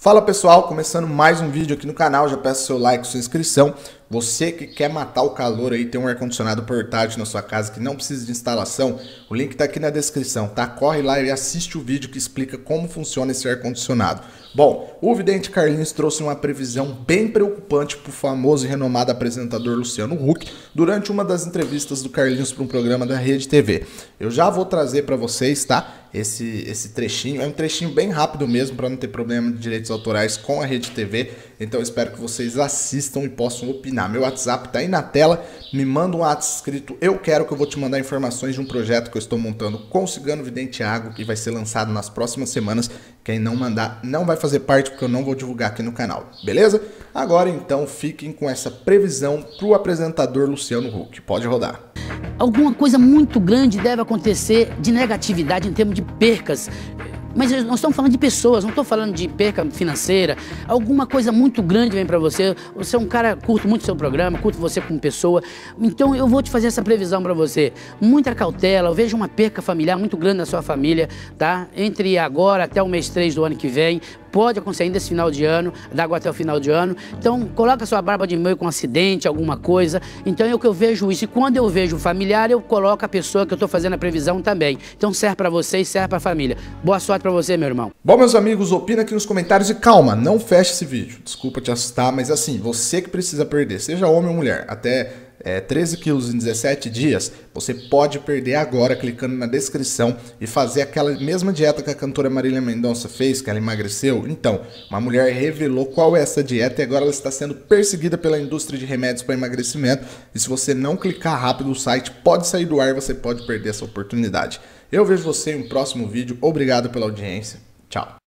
Fala pessoal, começando mais um vídeo aqui no canal, já peço seu like, sua inscrição. Você que quer matar o calor aí, tem um ar-condicionado portátil na sua casa que não precisa de instalação, o link tá aqui na descrição, tá? Corre lá e assiste o vídeo que explica como funciona esse ar-condicionado. Bom, o vidente Carlinhos trouxe uma previsão bem preocupante para o famoso e renomado apresentador Luciano Huck durante uma das entrevistas do Carlinhos para um programa da Rede TV. Eu já vou trazer para vocês, tá? Esse trechinho, é um trechinho bem rápido mesmo para não ter problema de direitos autorais com a Rede TV, então eu espero que vocês assistam e possam opinar. Meu WhatsApp tá aí na tela, me manda um WhatsApp escrito eu quero, que eu vou te mandar informações de um projeto que eu estou montando com o Cigano Vidente Água, que vai ser lançado nas próximas semanas. Quem não mandar não vai fazer parte, porque eu não vou divulgar aqui no canal, beleza? Agora então fiquem com essa previsão pro apresentador Luciano Huck, pode rodar. Alguma coisa muito grande deve acontecer de negatividade em termos de percas. Mas nós estamos falando de pessoas, não estou falando de perca financeira. Alguma coisa muito grande vem para você. Você é um cara, curto muito seu programa, curto você como pessoa. Então eu vou te fazer essa previsão para você. Muita cautela, eu vejo uma perca familiar muito grande na sua família, tá? Entre agora até o mês 3 do ano que vem. Pode acontecer ainda esse final de ano, da agora até o final de ano. Então, coloca sua barba de meio com um acidente, alguma coisa. Então, é o que eu vejo isso. E quando eu vejo o familiar, eu coloco a pessoa que eu estou fazendo a previsão também. Então, serve para você e serve para a família. Boa sorte para você, meu irmão. Bom, meus amigos, opina aqui nos comentários e calma, não feche esse vídeo. Desculpa te assustar, mas assim, você que precisa perder, seja homem ou mulher, até 13 quilos em 17 dias, você pode perder agora clicando na descrição e fazer aquela mesma dieta que a cantora Marília Mendonça fez, que ela emagreceu. Então, uma mulher revelou qual é essa dieta e agora ela está sendo perseguida pela indústria de remédios para emagrecimento. E se você não clicar rápido, o site pode sair do ar e você pode perder essa oportunidade. Eu vejo você em um próximo vídeo. Obrigado pela audiência. Tchau.